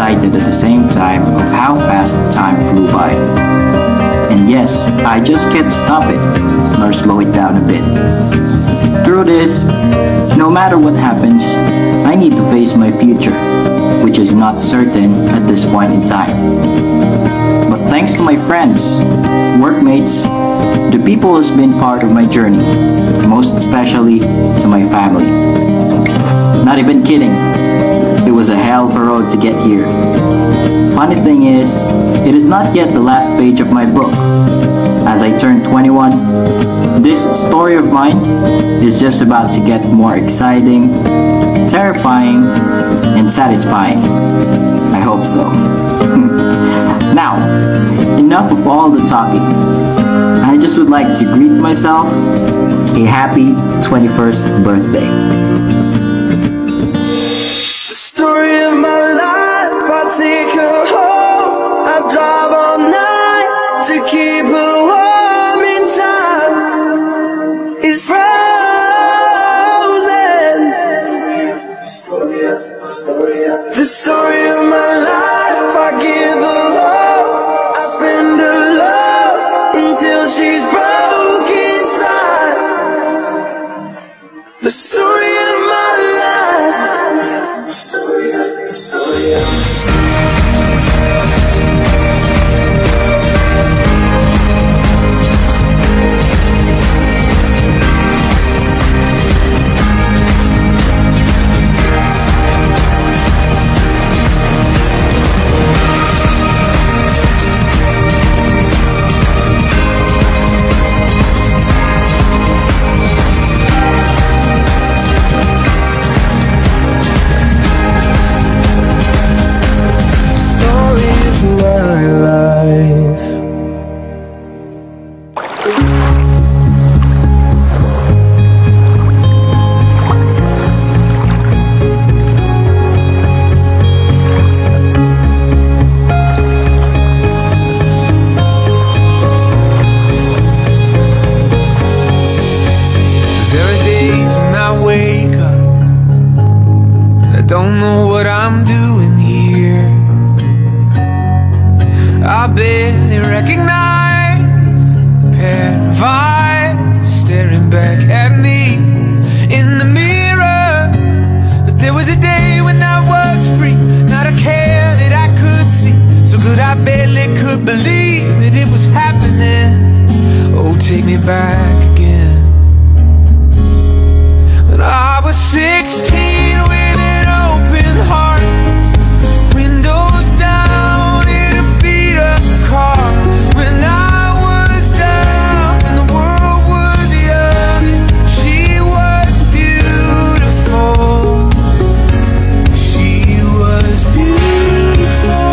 excited at the same time of how fast time flew by. And yes, I just can't stop it, nor slow it down a bit. Through this, no matter what happens, I need to face my future, which is not certain at this point in time. But thanks to my friends, workmates, the people who's been part of my journey, most especially to my family. Not even kidding, it was a hell of a road to get here. Funny thing is, it is not yet the last page of my book. As I turn 21, this story of mine is just about to get more exciting, terrifying, and satisfying. I hope so. Now, enough of all the talking. I just would like to greet myself a happy 21st birthday. The story of my life, I take her home, I drive all night to keep her warm in time. It's frozen. The story of my life, I give her all, I spend her love until she's broke inside. The story of my life. The story of don't know what I'm doing here. I barely recognize a pair of eyes staring back at me in the mirror. But there was a day when I was free, not a care that I could see. So good I barely could believe that it was happening. Oh, take me back again. When I was 16 heart, windows down in a beat-up car. When I was down and the world was young, she was beautiful. She was beautiful.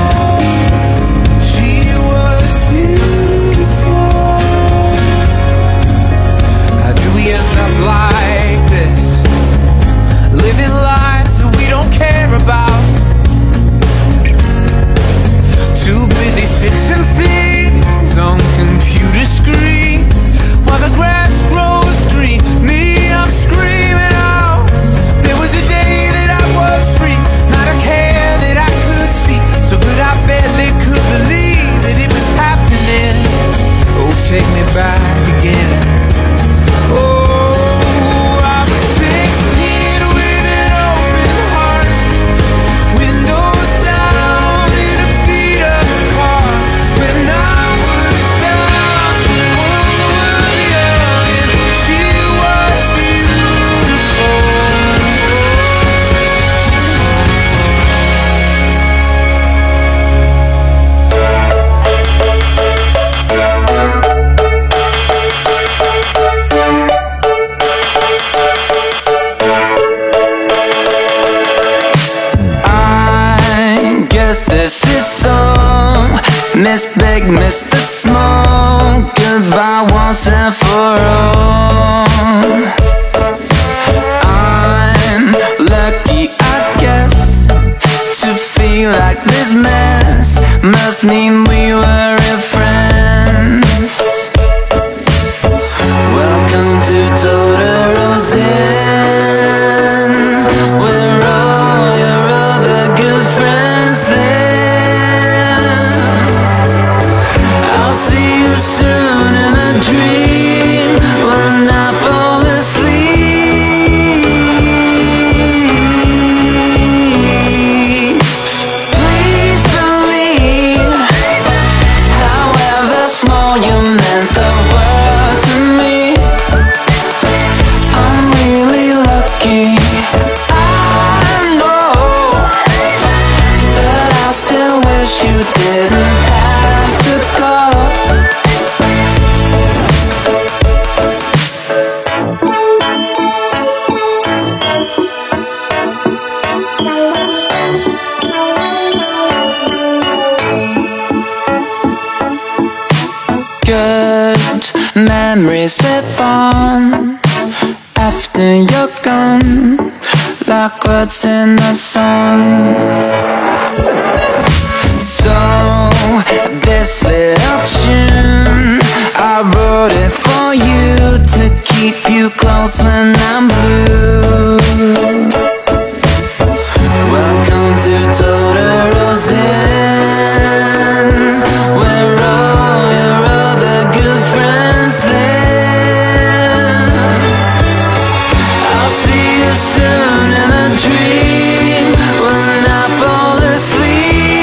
She was beautiful. Now do we end up like this, living lives that we don't care about? Too busy fixing things on computer screens while the grass grows green. Me, I'm screaming out. There was a day that I was free, not a care that I could see. So good I barely could believe that it was happening. Oh, take me back again. Oh, I was 16 with an open heart, windows down in a beat-up car. When I was down, the world was young and she was beautiful. I guess this is some Miss Big, Mr. Small, goodbye once and for all. I'm lucky, I guess, to feel like this mess must mean we were friends. Welcome to Total Rosin, where all your other good friends good memories live on after you're gone, like words in a song. So this little tune, I wrote it for you to keep you close when I'm blue. Welcome to Todorozen, where all your other good friends live. I'll see you soon in a dream when I fall asleep.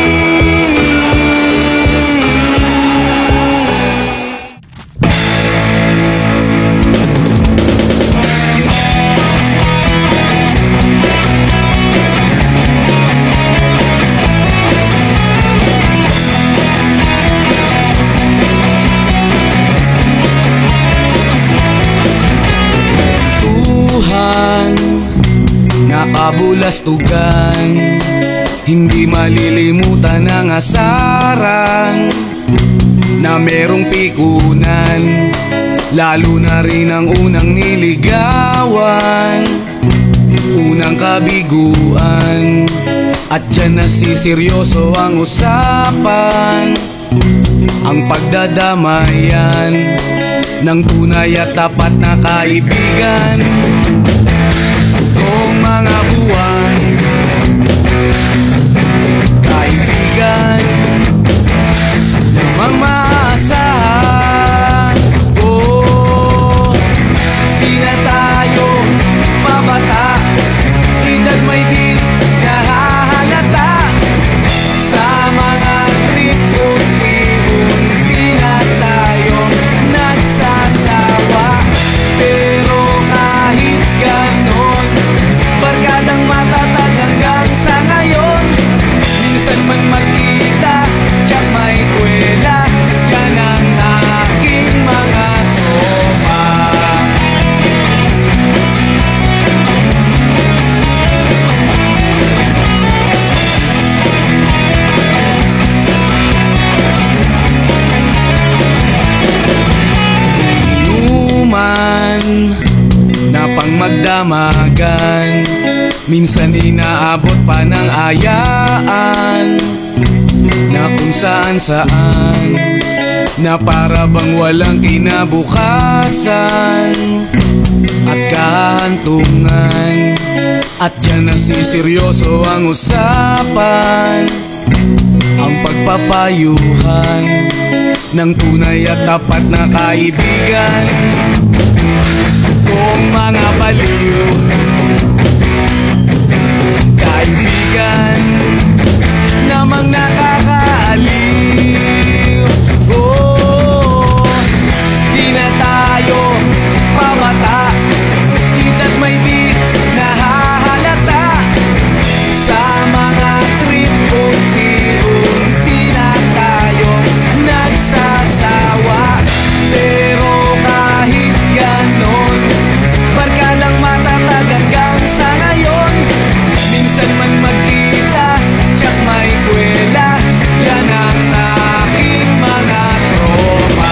Nakabulastugan, hindi malilimutan ang asaran na merong pikunan, lalo na rin ang unang niligawan, unang kabiguan. At dyan nasiseryoso ang usapan, ang pagdadamayan ng tunay at tapat na kaibigan. Noong mga buwan, kaibigan, lamang maasahan. Oh, di na tayo mabata, edad may di nahahalata. Sa mga trip unti-unti na tayong nagsasawa. Pero kahit ganon, barkadang matatag hanggang sa ngayon. Minsan man magkita, tiyak may kwela, yan ang aking mga tropa. Inuman na pang magdamagan, minsan inaabot pa ng ayaan, na kung saan-saan, na para bang walang kinabukasan at kahantungan. At dyan nasiseryoso ang usapan, ang pagpapayuhan ng tunay at tapat na kaibigan. Kung mga baliw, kaibigan, namang nakakaaliw. Oh, di na tayo pamata, edad may di nahahalata. Sa mga trip unti-unti na tayong nagsasawa. Pero kahit ganon, barkadang matatag hanggang sa ngayon. Minsan man magkita, tiyak may kwela, yan ang aking mga tropa.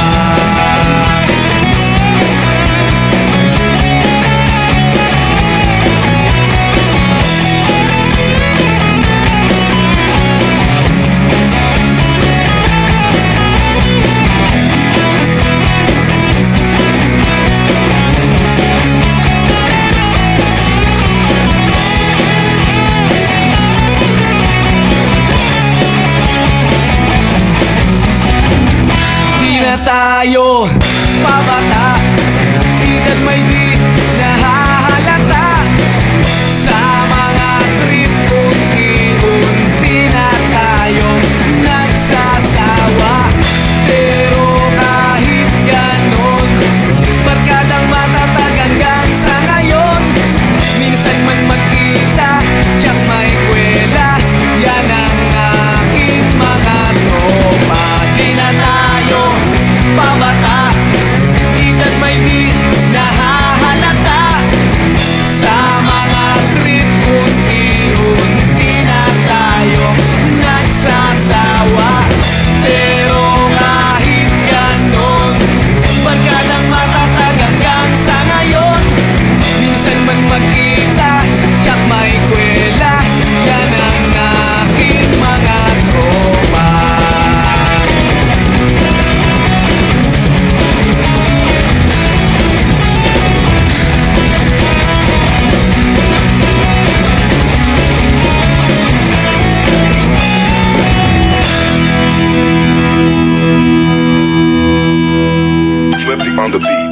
Tayo pabata, edad may di nahahalata. Sa mga trip unti-unti na tayong nagsasawa. Pero kahit ganon, barkadang matatag hanggang sa ngayon. Minsan man magkita, tiyak may kwela, yan ang aking mga tropa. Di na tayo pabata, edad may di nahahalata. on the beat.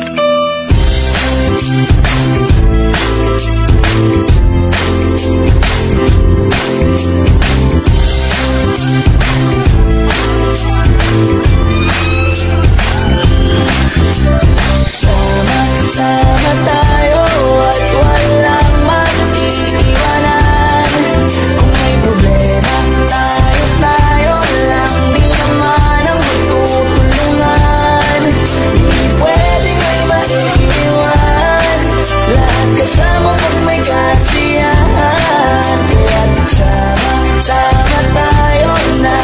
Sama tayo at walang mag-iiwanan. Kung may problema, tayo lang. Di naman ang magtutulungan. Di pwedeng may maiiwan. Lahat kasama pag may kasiyahan. Kaya sama tayo na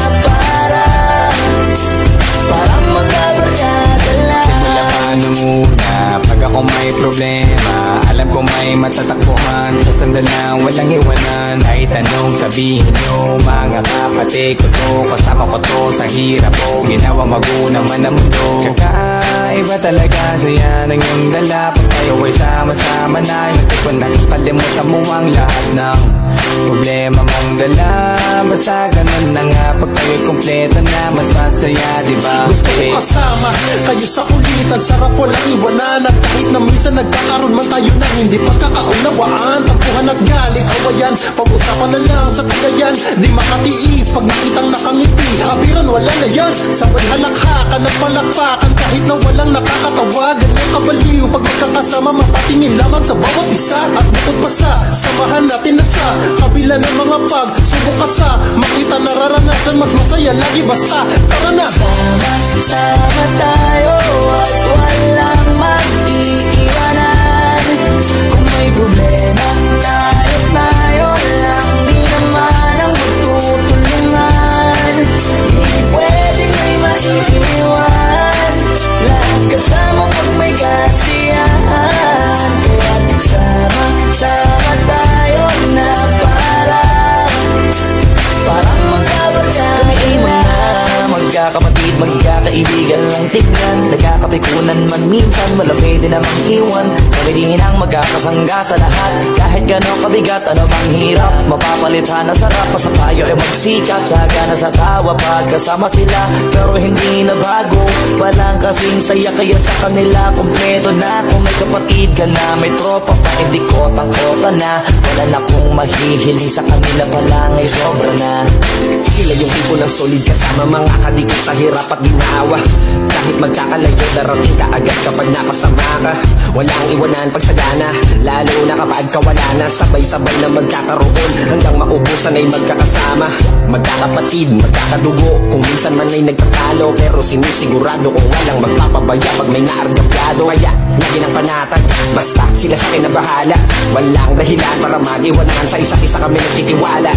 parang magkabarkada lang. Simula paano muna pag ako may problema, alam ko may matatakbuhan. Sa sandalang walang iwanan, ay tanong sabihin nyo, mga kapatid ko to, kasama ko to sa hirap ko, ginawa magunang man ang mundo. Tsaka iba talaga saya ng iyong dala, pag tayo ay sama-sama na, hindi ko nakakalimutan mo ang lahat ng problema mong dala. Basta ganun na nga, pag tayo'y kompleto na, mas masaya, diba? Gusto ko kasama kayo sa kulitan, sarap walang iwanan. At kahit na minsan nagkakaroon man tayo ng hindi pagkakaunawaan, tampuhan at galit, awayan, pag-usapan na lang sa tagayan. Di makatiis pag nakitang nakangiti, habiran wala na yan. Sabay halakhakan at palakpakan kahit na walang nakakatawa. Ganyan kabaliw pag magkakasama, mapatingin lamang sa bawat isa. At bukod pa sa samahan natin na sa kabila ng mga pagsubok ka sa makita nararanasan, mas masaya lagi basta tara na. Sama tayo at walang mag-iiwanan. Kung may problema, tayo lang. Di naman ang magtutulungan. Di pwedeng may maiiwan. Lahat kasama pag may kasiyahan. Kaya sama tayo na parang magkabarkada lang. Magkakapatid, magkakaibigan lang tignan. Nagkakapikunan man minsan, wala pwede namang iwan. Kami din ang magkakasangga sa lahat. Kahit gano'ng kabigat, ano mang hirap, mapapalitan na sarap. Pa sa tayo ay magsikap, sagana sa tawa pagkasama sila. Pero hindi na bago, walang kasing saya. Kaya sa kanila, kompleto na. Kung may kapatid ka na, may tropa pa, hindi kotang-kota na. Wala na kong mahihiling sa kanila pa lang ay sobra na. Sila yung tipo ng solid kasama, mga kadikit sa hirap at ginawa. Kahit magkakalayo, darating ka agad kapag napasama ka. Walang iwanan pag sagana, lalo na kapag kawala na. Sabay-sabay na magkakaroon, hanggang maubusan ay magkakasama. Magkakapatid, magkakadugo, kung minsan man ay nagtatalo. Pero sinisigurado kung walang magpapabaya pag may naargaplado. Kaya lagi ng panatag, basta sila sa akin na bahala. Walang dahilan para mag-iwanan, sa isa't isa kami nagtitiwala.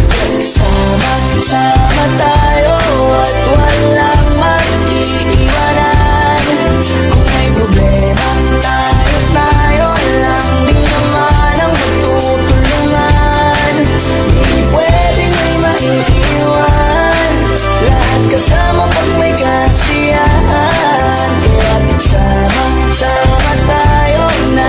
Sama tayo at walang mag-iiwanan. Kung may problema, tayo lang. Di naman ang magtutulungan. Di pwedeng may maiiwan. Lahat kasama pag may kasiyahan. Kaya sama tayo na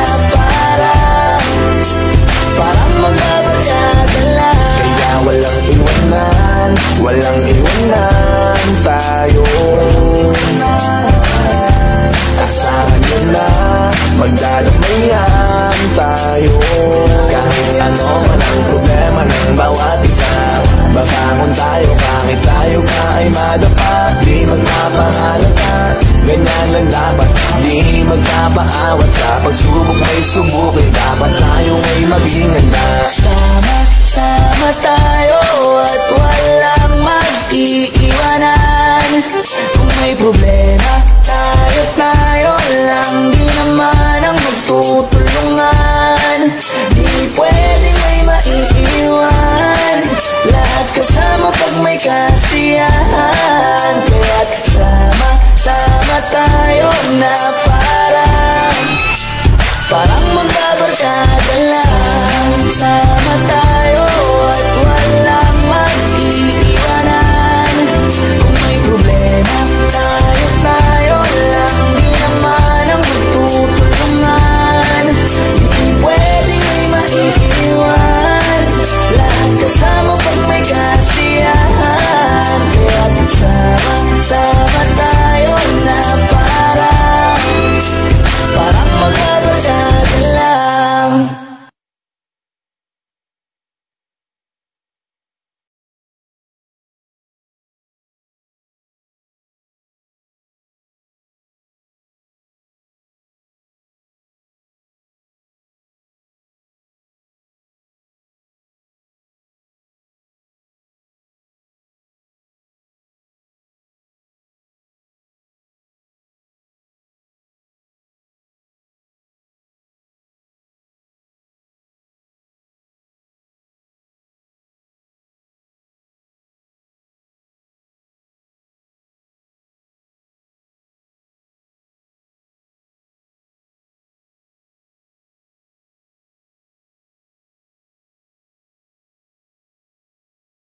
parang magkabarkada lang. Kaya walang iwanan, walang iwanan tayo. Asahan nyo na, magdadamayan tayo. Kahit ano man ang problema ng bawat isa, babangon tayo kahit tayo ka ay madapa. Di magpapahalata, ganyan lang dapat. Di magpapaawat sa pagsubok may subukin. Dapat tayo ay maging handa. Sama tayo at walang mag-iiwanan. Kung may problema, tayo lang. Di naman ang magtutulungan. Di pwedeng may maiiwan. Lahat kasama pag may kasiyahan. Kaya't sama tayo na parang magkabarkada lang. Sama tayo at walang mag-iiwanan. Kung may problema, tayo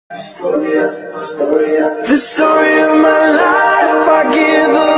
The story of my life, I give up.